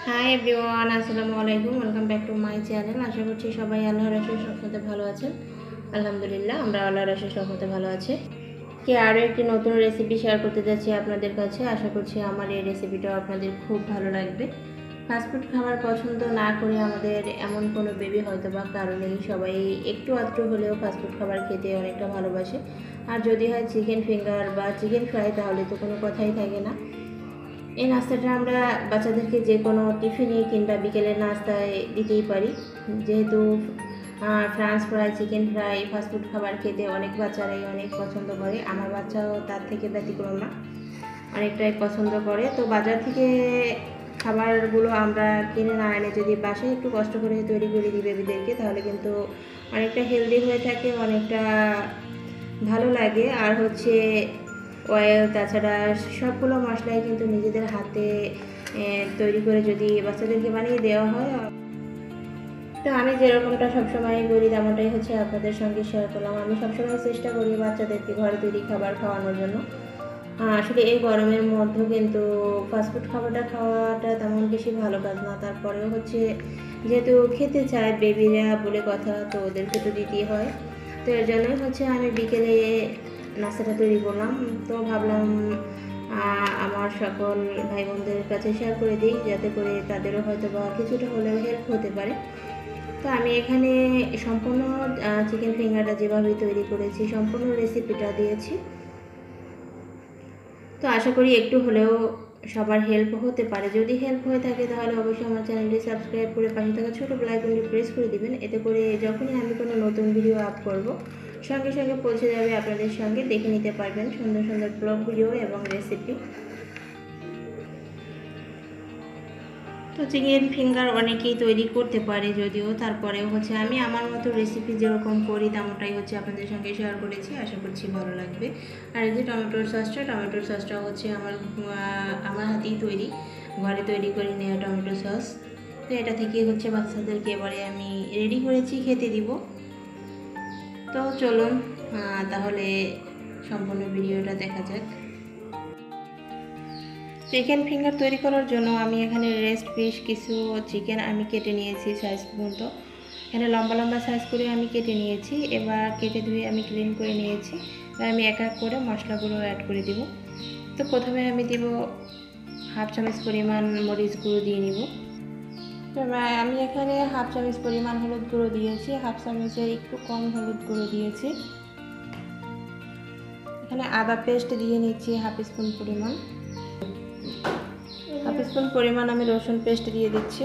High everyone, আসসালামু আলাইকুম। Welcome back to my channel. আশা করছি সবাই আল্লাহর আশীর্বাদে সবসময় ভালো আছেন। আলহামদুলিল্লাহ, আমরা আল্লাহর আশীর্বাদে সবসময় ভালো আছি। আরও একটি নতুন রেসিপি শেয়ার করতে যাচ্ছি আপনাদের কাছে। আশা করছি আমার এই রেসিপিটাও আপনাদের খুব ভালো লাগবে। ফাস্টফুড খাবার পছন্দ না করে আমাদের এমন কোনো বেবি হয়তো বা কারণেই সবাই একটু আধটু হলেও ফাস্টফুড খাবার খেতে অনেকটা ভালোবাসে। আর যদি হয় চিকেন ফিঙ্গার বা চিকেন ফ্রাই, তাহলে তো কোনো কথাই থাকে না। এই নাস্তাটা আমরা বাচ্চাদেরকে যে কোনো টিফিনে কিংবা বিকেলের নাস্তায় দিতেই পারি, যেহেতু french fry, chicken fry fast food খাবার খেতে অনেক বাচ্চারাই অনেক পছন্দ করে। আমার বাচ্চাও তার থেকে ব্যতিক্রম না, অনেকটাই পছন্দ করে। তো বাজার থেকে খাবারগুলো আমরা কিনে না এনে যদি বাসায় একটু কষ্ট করে তৈরি করে দিই বেবিদেরকে, তাহলে কিন্তু অনেকটা হেলদি হয়ে থাকে, অনেকটা ভালো লাগে। আর হচ্ছে অয়েল, তাছাড়া সবগুলো মশলাই কিন্তু নিজেদের হাতে তৈরি করে যদি বাচ্চাদেরকে বানিয়ে দেওয়া হয়। তো আমি যেরকমটা সবসময় করি তেমনটাই হচ্ছে আপনাদের সঙ্গে শেয়ার করলাম। আমি সবসময় চেষ্টা করি বাচ্চাদেরকে ঘরে তৈরি খাবার খাওয়ানোর জন্য। আসলে এই গরমের মধ্যে কিন্তু ফাস্টফুড খাবারটা খাওয়াটা তেমন বেশি ভালো কাজ না। তারপরেও হচ্ছে যেহেতু খেতে চায় বেবিরা বলে কথা, তো ওদেরকে তো দিতেই হয়। তো এর জন্যই হচ্ছে আমি বিকেলে নাস্তাটা তৈরি করলাম। তো ভাবলাম আমার সকল ভাই বোনদের কাছে শেয়ার করে দিই, যাতে করে তাদেরও হয়তো বা কিছুটা হলেও হেল্প হতে পারে। তো আমি এখানে সম্পূর্ণ চিকেন ফিঙ্গারটা যেভাবে তৈরি করেছি সম্পূর্ণ রেসিপিটা দিয়েছি। তো আশা করি একটু হলেও সবার হেল্প হতে পারে। যদি হেল্প হয়ে থাকে তাহলে অবশ্যই আমার চ্যানেলটি সাবস্ক্রাইব করে পাশে থাকা ছোটো বেল আইকনটি প্রেস করে দিবেন। এতে করে যখনই আমি কোনো নতুন ভিডিও আপ করব, সঙ্গে সঙ্গে পৌঁছে যাবে আপনাদের সঙ্গে, দেখে নিতে পারবেন সুন্দর সুন্দর ব্লগ ভিডিও এবং রেসিপি। তো চিকেন ফিঙ্গার অনেকেই তৈরি করতে পারে, যদিও তারপরেও হচ্ছে আমি আমার মতো রেসিপি যেরকম করি তেমনটাই হচ্ছে আপনাদের সঙ্গে শেয়ার করেছি। আশা করছি ভালো লাগবে। আর এই যে টমেটোর সসটা হচ্ছে আমার হাতেই তৈরি, ঘরে তৈরি করে নেওয়া টমেটো সস। তো এটা থেকে হচ্ছে বাচ্চাদেরকে এবারে আমি রেডি করেছি, খেতে দিব। তো চলুন তাহলে সম্পূর্ণ ভিডিওটা দেখা যাক। চিকেন ফিঙ্গার তৈরি করার জন্য আমি এখানে রেস্ট পিস কিছু চিকেন আমি কেটে নিয়েছি সাইজ মতো। এখানে লম্বা লম্বা সাইজ করে আমি কেটে নিয়েছি। এবার কেটে ধুয়ে আমি ক্লিন করে নিয়েছি। এবার আমি এক এক করে মশলাগুলো অ্যাড করে দিব। তো প্রথমে আমি দিব হাফ চামচ পরিমাণ মরিচ গুঁড়ো দিয়ে নিব। আমি এখানে হাফ চামচ পরিমাণ হলুদ গুঁড়ো দিয়েছি, হাফ চামচের একটু কম হলুদ গুঁড়ো দিয়েছি। এখানে আদা পেস্ট দিয়ে নিচ্ছি হাফ স্পুন পরিমাণ। হাফ স্পুন পরিমাণ আমি রসুন পেস্ট দিয়ে দিচ্ছি।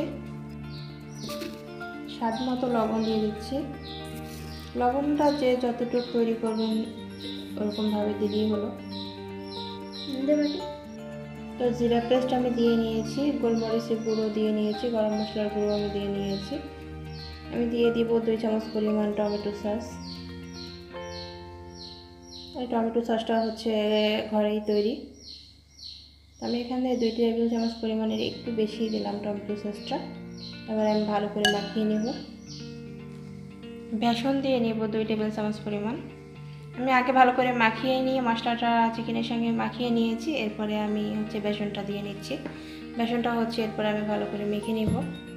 স্বাদ মতো লবণ দিয়ে দিচ্ছি। লবণটা যে যতটুকু তৈরি করবেন ওরকমভাবে দিলেই হলো। তো জিরা পেস্ট আমি দিয়ে নিয়েছি, গোলমরিচের গুঁড়ো দিয়ে নিয়েছি, গরম মশলার গুঁড়ো আমি দিয়ে নিয়েছি। আমি দিয়ে দিব 2 চামচ পরিমাণ টমেটো সস। এই টমেটো সসটা হচ্ছে ঘরেই তৈরি। আমি এখানে 2 টেবিল চামচ পরিমাণের একটু বেশি দিলাম টমেটো সসটা। এবার আমি ভালো করে মাখিয়ে নেব। বেসন দিয়ে নেব 2 টেবিল চামচ পরিমাণ। আমি আগে ভালো করে মাখিয়ে নিয়ে মশলাটা চিকেনের সঙ্গে মাখিয়ে নিয়েছি। এরপরে আমি হচ্ছে বেসনটা দিয়ে নিচ্ছি। বেসনটা হচ্ছে এরপরে আমি ভালো করে মেখে নেব।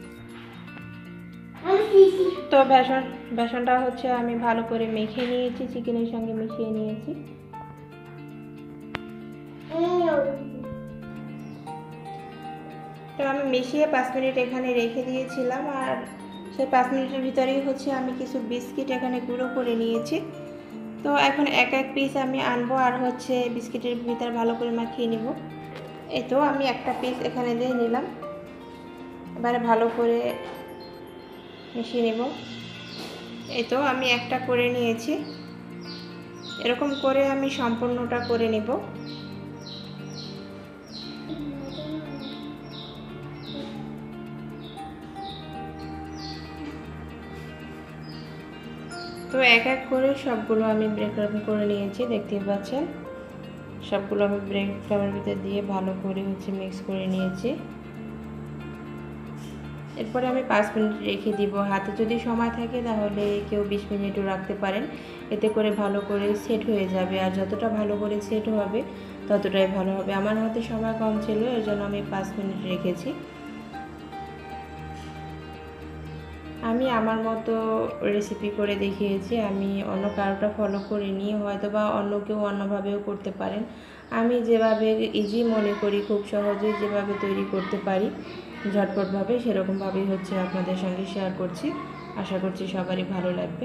তো বেসনটা হচ্ছে আমি ভালো করে মেখে নিয়েছি, চিকেনের সঙ্গে মিশিয়ে নিয়েছি। তো আমি মিশিয়ে 5 মিনিট এখানে রেখে দিয়েছিলাম। আর সেই 5 মিনিটের ভিতরেই হচ্ছে আমি কিছু বিস্কিট এখানে গুঁড়ো করে নিয়েছি। তো এখন এক এক পিস আমি আনবো আর হচ্ছে বিস্কিটের ভিতর ভালো করে মাখিয়ে নেব। এই তো আমি একটা পিস এখানে দিয়ে নিলাম। এবারে ভালো করে মিশিয়ে নেব। এই তো আমি একটা করে নিয়েছি। এরকম করে আমি সম্পূর্ণটা করে নেব। তো এক এক করে সবগুলো আমি ব্রেড ক্রাম্ব করে নিয়েছি, দেখতেই পাচ্ছেন। সবগুলো আমি ব্রেড ক্রাম্বের ভিতরে দিয়ে ভালো করে হচ্ছে মিক্স করে নিয়েছি। এরপরে আমি 5 মিনিট রেখে দিব। হাতে যদি সময় থাকে তাহলে কেউ 20 মিনিটও রাখতে পারেন, এতে করে ভালো করে সেট হয়ে যাবে। আর যতটা ভালো করে সেট হবে ততটাই ভালো হবে। আমার হাতে সময় কম ছিল, এর জন্য আমি 5 মিনিট রেখেছি। আমি আমার মতো রেসিপি করে দেখিয়েছি, আমি অন্য কারোটা ফলো করিনি, হয়তো বা অন্য কেউ অন্যভাবেও করতে পারেন। আমি যেভাবে ইজি মনে করি, খুব সহজেই যেভাবে তৈরি করতে পারি ঝটপটভাবে, সেরকমভাবেই হচ্ছে আপনাদের সঙ্গে শেয়ার করছি। আশা করছি সবারই ভালো লাগবে।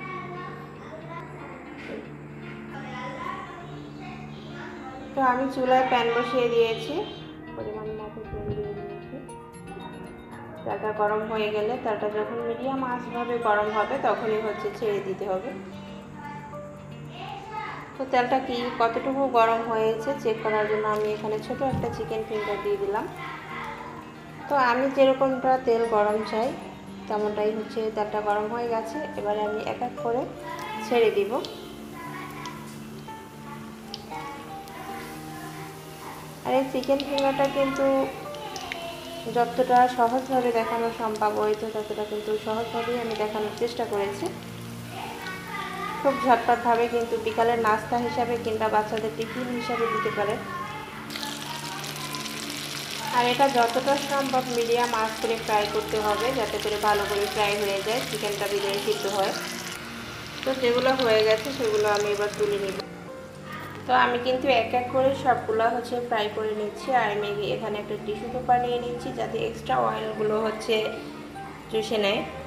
তো আমি চুলায় প্যান বসিয়ে দিয়েছি, পরিমাণ মতো তেল দিয়ে দিয়েছি। তেলটা গরম হয়ে গেলে, তেলটা যখন মিডিয়াম আঁচভাবে গরম হবে তখনই হচ্ছে ছেড়ে দিতে হবে। তো তেলটা কতটুকু গরম হয়েছে চেক করার জন্য আমি এখানে ছোট একটা চিকেন ফিঙ্গার দিয়ে দিলাম। তো আমি যেরকমটা তেল গরম চাই তেমনটাই হচ্ছে তেলটা গরম হয়ে গেছে। এবারে আমি এক এক করে ছেড়ে দিব। আর এই চিকেন ফিঙ্গারটা কিন্তু যতটা সহজভাবে দেখানো সম্ভব হয়েছে ততটা কিন্তু সহজভাবেই আমি দেখানোর চেষ্টা করেছি। খুব ঝটপটভাবে কিন্তু বিকালের নাস্তা হিসাবে কিংবা বাচ্চাদের টিফিন হিসাবে দিতে পারে। আর এটা যতটা সম্ভব মিডিয়াম আঁচ করে ফ্রাই করতে হবে, যাতে করে ভালো করে ফ্রাই হয়ে যায়, চিকেনটা ভিতরে সিদ্ধ হয়। তো যেগুলো হয়ে গেছে সেগুলো আমি এবার তুলে নিব। তো আমি কিন্তু এক এক করে সবগুলো হচ্ছে ফ্রাই করে নিচ্ছি। আর আমি এখানে একটা টিস্যু পেপার নিয়ে নিচ্ছি যাতে এক্সট্রা অয়েলগুলো হচ্ছে চুষে নেয়।